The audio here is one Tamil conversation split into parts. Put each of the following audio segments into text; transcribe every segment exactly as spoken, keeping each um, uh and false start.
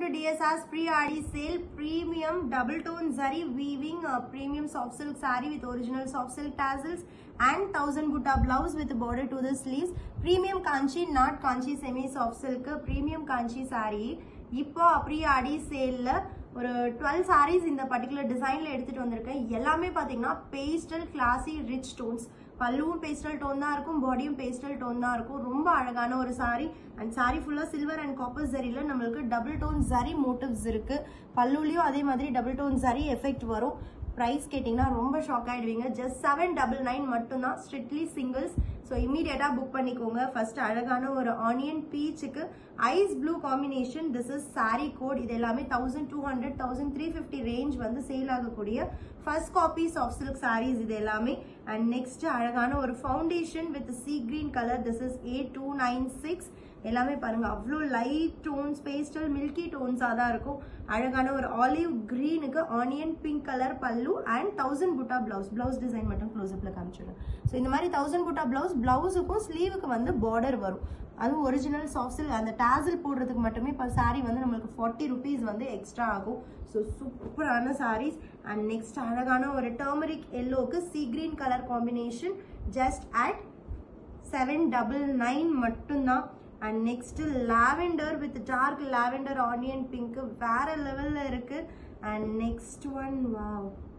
to D S R's pre-Adi sale. Premium double tone zari weaving uh, premium soft silk saree with original soft silk tassels and thousand butta blouse with border to the sleeves. Premium kanchi, not kanchi semi soft silk. Premium kanchi saree. இப்போ pre-Adi sale ஒரு twelve sarees இந்த பர்టిక్యులர் டிசைன்ல எடுத்துட்டு வந்திருக்கேன். எல்லாமே பாத்தீங்கன்னா பேஸ்டல் கிளாசி ரிச் டோன்ஸ். பல்லுவும் பேஸ்டல் டோன் தான் இருக்கும், பாடியும் பேஸ்டல் டோன் தான் இருக்கும். ரொம்ப அழகான ஒரு சாரி. அண்ட் சாரி ஃபுல்லா சில்வர் அண்ட் காப்பர் ஜரியில நம்மளுக்கு டபுள் டோன் ஜரி மோட்டிவ்ஸ் இருக்கு. பல்லுலயும் அதே மாதிரி டபுள் டோன் ஜரி எஃபெக்ட் வரும். பிரைஸ் கேட்டிங்கன்னா ரொம்ப ஷாக் ஆயிடுவீங்க. ஜஸ்ட் செவன் டபுள் நைன் மட்டும்தான், ஸ்ட்ரிக்ட்லி சிங்கிள்ஸ். ஸோ இமீடியட்டா புக் பண்ணிக்கோங்க. ஃபர்ஸ்ட் அழகான ஒரு ஆனியன் பீச்சுக்கு ice blue combination. This is sari code. இது எல்லாமே thousand two hundred thousand three fifty range வந்து சேல் ஆகக்கூடிய first copies of silk saris இது எல்லாமே. அண்ட் நெக்ஸ்ட் அழகான ஒரு foundation with sea green colour. This is A two nine six. எல்லாமே பாருங்க அவ்வளோ லைட் டோன்ஸ், பேஸ்டல் மில்கி டோன்ஸாக தான் இருக்கும். அழகான ஒரு ஆலிவ் கிரீனுக்கு ஆனியன் பிங்க் கலர் பல்லு அண்ட் தௌசண்ட் புட்டா பிளவுஸ். பிளவுஸ் டிசைன் மட்டும் க்ளோஸ்அப்ல காமிச்சிடும். ஸோ இந்த மாதிரி தௌசண்ட் புட்டா பிளவுஸ், பிளவுஸுக்கும் ஸ்லீவுக்கு வந்து பார்டர் வரும். அதுவும் ஒரிஜினல் சாஃப்ட் சில்க். அந்த டாசல் போடுறதுக்கு மட்டுமே இப்போ சாரி வந்து நம்மளுக்கு ஃபார்ட்டி ருபீஸ் வந்து எக்ஸ்ட்ரா ஆகும். ஸோ சூப்பரான சாரீஸ். அண்ட் நெக்ஸ்ட் அழகான ஒரு டர்மரிக் எல்லோக்கு sea green colour combination. Just at seven double nine மட்டும்தான். And next lavender with dark lavender onion pink வேற லெவல்ல இருக்கு. And next one, wow,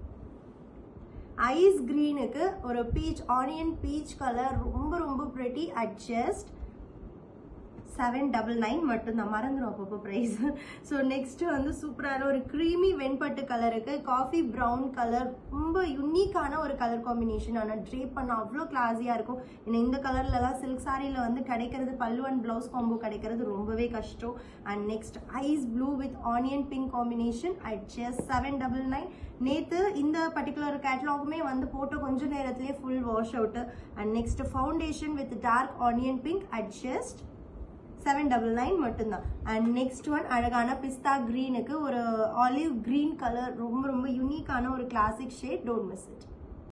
ice green க்கு ஒரு peach onion peach color ரொம்ப ரொம்ப pretty at just seven double nine மட்டும்தான். மறந்துடும் அப்பப்போ ப்ரைஸ். ஸோ நெக்ஸ்ட் வந்து சூப்பரான ஒரு க்ரீமி வெண்பட்டு கலருக்கு காஃபி ப்ரௌன் கலர். ரொம்ப யுனிக்கான ஒரு கலர் காம்பினேஷன். ஆனால் ட்ரேப் பண்ண அவ்வளோ கிளாஸியாக இருக்கும். ஏன்னா இந்த கலர்லலாம் சில்க் சாரியில் வந்து கிடைக்கிறது, பல்லு அண்ட் ப்ளவுஸ் காம்போ கிடைக்கிறது ரொம்பவே கஷ்டம். And next ice blue with onion pink combination at just seven double nine. நேற்று இந்த பர்டிகுலர் கேட்டலாகுமே வந்து போட்டு கொஞ்ச நேரத்திலேயே full wash out. And next foundation with dark onion pink at just seven double nine மட்டும்தான். அண்ட் நெக்ஸ்ட் ஒன் அழகான பிஸ்தா கிரீனுக்கு ஒரு ஆலிவ் கிரீன் கலர். ரொம்ப ரொம்ப யூனிக்கான ஒரு classic shade. Don't miss it.